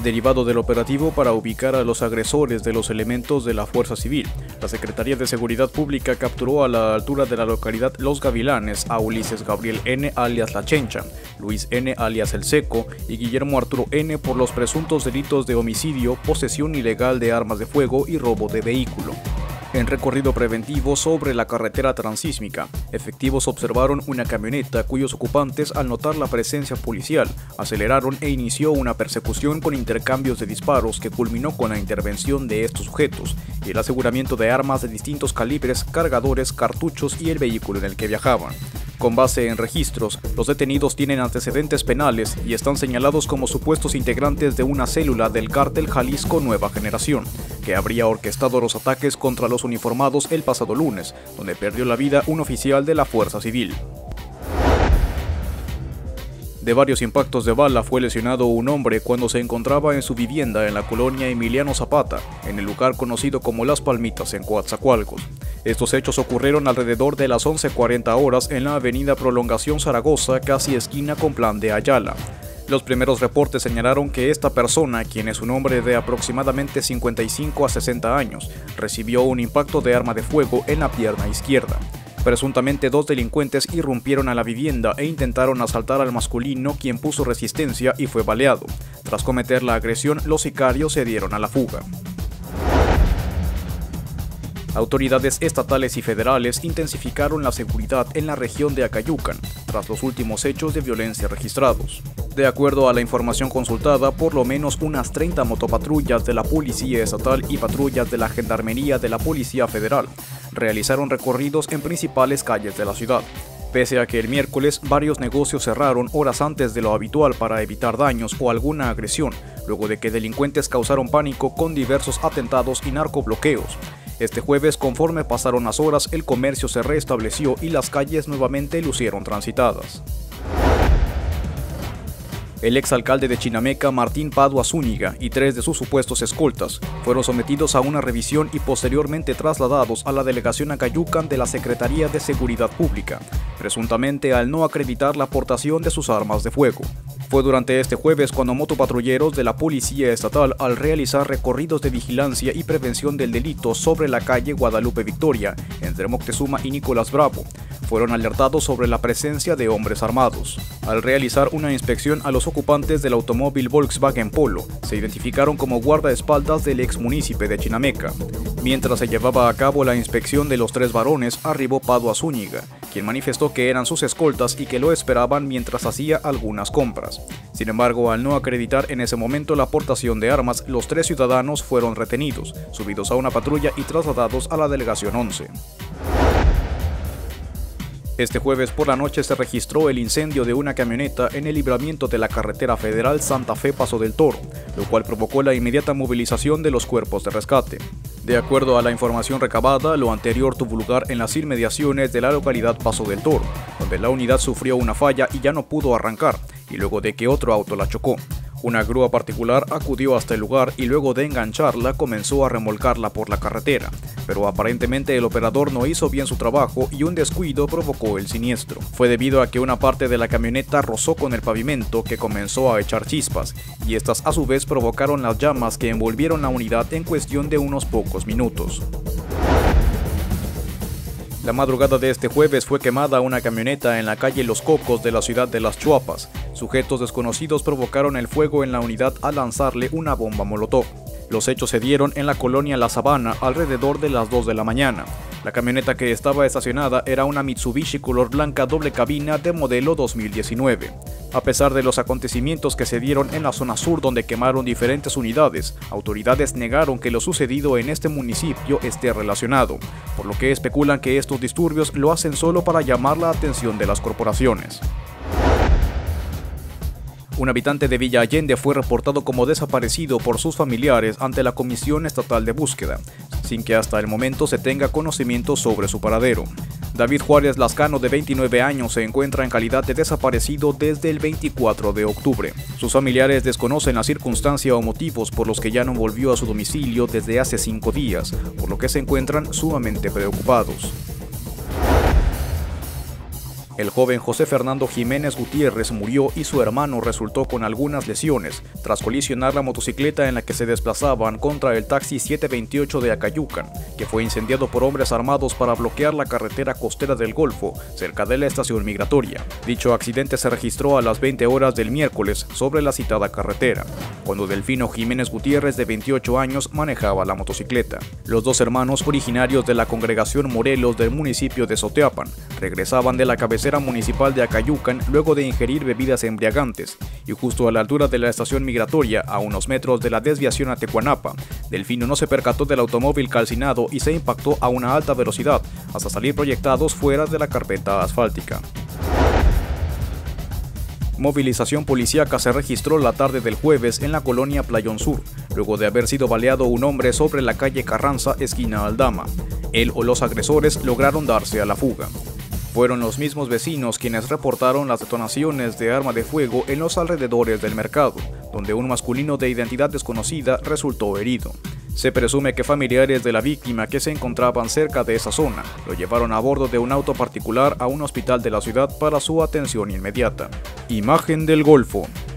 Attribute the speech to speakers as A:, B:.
A: Derivado del operativo para ubicar a los agresores de los elementos de la Fuerza Civil, la Secretaría de Seguridad Pública capturó a la altura de la localidad Los Gavilanes a Ulises Gabriel N. alias La Chencha, Luis N. alias El Seco y Guillermo Arturo N. por los presuntos delitos de homicidio, posesión ilegal de armas de fuego y robo de vehículo. En recorrido preventivo sobre la carretera transísmica, efectivos observaron una camioneta cuyos ocupantes, al notar la presencia policial, aceleraron e inició una persecución con intercambios de disparos que culminó con la intervención de estos sujetos y el aseguramiento de armas de distintos calibres, cargadores, cartuchos y el vehículo en el que viajaban. Con base en registros, los detenidos tienen antecedentes penales y están señalados como supuestos integrantes de una célula del cártel Jalisco Nueva Generación, que habría orquestado los ataques contra los uniformados el pasado lunes, donde perdió la vida un oficial de la Fuerza Civil. De varios impactos de bala fue lesionado un hombre cuando se encontraba en su vivienda en la colonia Emiliano Zapata, en el lugar conocido como Las Palmitas en Coatzacoalcos. Estos hechos ocurrieron alrededor de las 11:40 horas en la avenida Prolongación Zaragoza, casi esquina con Plan de Ayala. Los primeros reportes señalaron que esta persona, quien es un hombre de aproximadamente 55 a 60 años, recibió un impacto de arma de fuego en la pierna izquierda. Presuntamente dos delincuentes irrumpieron a la vivienda e intentaron asaltar al masculino, quien puso resistencia y fue baleado. Tras cometer la agresión, los sicarios se dieron a la fuga. Autoridades estatales y federales intensificaron la seguridad en la región de Acayucan, tras los últimos hechos de violencia registrados. De acuerdo a la información consultada, por lo menos unas 30 motopatrullas de la Policía Estatal y patrullas de la Gendarmería de la Policía Federal realizaron recorridos en principales calles de la ciudad. Pese a que el miércoles varios negocios cerraron horas antes de lo habitual para evitar daños o alguna agresión, luego de que delincuentes causaron pánico con diversos atentados y narcobloqueos. Este jueves, conforme pasaron las horas, el comercio se restableció y las calles nuevamente lucieron transitadas. El exalcalde de Chinameca, Martín Padua Zúñiga, y 3 de sus supuestos escoltas fueron sometidos a una revisión y posteriormente trasladados a la delegación Acayucan de la Secretaría de Seguridad Pública, presuntamente al no acreditar la aportación de sus armas de fuego. Fue durante este jueves cuando motopatrulleros de la Policía Estatal, al realizar recorridos de vigilancia y prevención del delito sobre la calle Guadalupe Victoria, entre Moctezuma y Nicolás Bravo, fueron alertados sobre la presencia de hombres armados. Al realizar una inspección a los ocupantes del automóvil Volkswagen Polo, se identificaron como guardaespaldas del exmunícipe de Chinameca. Mientras se llevaba a cabo la inspección de los 3 varones, arribó Padua Zúñiga, quien manifestó que eran sus escoltas y que lo esperaban mientras hacía algunas compras. Sin embargo, al no acreditar en ese momento la aportación de armas, los 3 ciudadanos fueron retenidos, subidos a una patrulla y trasladados a la delegación 11. Este jueves por la noche se registró el incendio de una camioneta en el libramiento de la carretera federal Santa Fe Paso del Toro, lo cual provocó la inmediata movilización de los cuerpos de rescate. De acuerdo a la información recabada, lo anterior tuvo lugar en las inmediaciones de la localidad Paso del Toro, donde la unidad sufrió una falla y ya no pudo arrancar, y luego de que otro auto la chocó. Una grúa particular acudió hasta el lugar y luego de engancharla comenzó a remolcarla por la carretera, pero aparentemente el operador no hizo bien su trabajo y un descuido provocó el siniestro. Fue debido a que una parte de la camioneta rozó con el pavimento, que comenzó a echar chispas, y estas a su vez provocaron las llamas que envolvieron la unidad en cuestión de unos pocos minutos. La madrugada de este jueves fue quemada una camioneta en la calle Los Cocos de la ciudad de Las Chuapas. Sujetos desconocidos provocaron el fuego en la unidad al lanzarle una bomba molotov. Los hechos se dieron en la colonia La Sabana alrededor de las 2 de la mañana. La camioneta que estaba estacionada era una Mitsubishi color blanca doble cabina de modelo 2019. A pesar de los acontecimientos que se dieron en la zona sur donde quemaron diferentes unidades, autoridades negaron que lo sucedido en este municipio esté relacionado, por lo que especulan que estos disturbios lo hacen solo para llamar la atención de las corporaciones. Un habitante de Villa Allende fue reportado como desaparecido por sus familiares ante la Comisión Estatal de Búsqueda, sin que hasta el momento se tenga conocimiento sobre su paradero. David Juárez Lascano, de 29 años, se encuentra en calidad de desaparecido desde el 24 de octubre. Sus familiares desconocen la circunstancia o motivos por los que ya no volvió a su domicilio desde hace 5 días, por lo que se encuentran sumamente preocupados. El joven José Fernando Jiménez Gutiérrez murió y su hermano resultó con algunas lesiones tras colisionar la motocicleta en la que se desplazaban contra el taxi 728 de Acayucan, que fue incendiado por hombres armados para bloquear la carretera costera del Golfo, cerca de la estación migratoria. Dicho accidente se registró a las 20 horas del miércoles sobre la citada carretera, cuando Delfino Jiménez Gutiérrez, de 28 años, manejaba la motocicleta. Los dos hermanos, originarios de la congregación Morelos del municipio de Soteapan, regresaban de la cabecera municipal de Acayucan luego de ingerir bebidas embriagantes, y justo a la altura de la estación migratoria, a unos metros de la desviación a Tecuanapa, Delfino no se percató del automóvil calcinado y se impactó a una alta velocidad, hasta salir proyectados fuera de la carpeta asfáltica. Movilización policíaca se registró la tarde del jueves en la colonia Playón Sur, luego de haber sido baleado un hombre sobre la calle Carranza, esquina Aldama. Él o los agresores lograron darse a la fuga. Fueron los mismos vecinos quienes reportaron las detonaciones de arma de fuego en los alrededores del mercado, donde un masculino de identidad desconocida resultó herido. Se presume que familiares de la víctima que se encontraban cerca de esa zona lo llevaron a bordo de un auto particular a un hospital de la ciudad para su atención inmediata. Imagen del Golfo.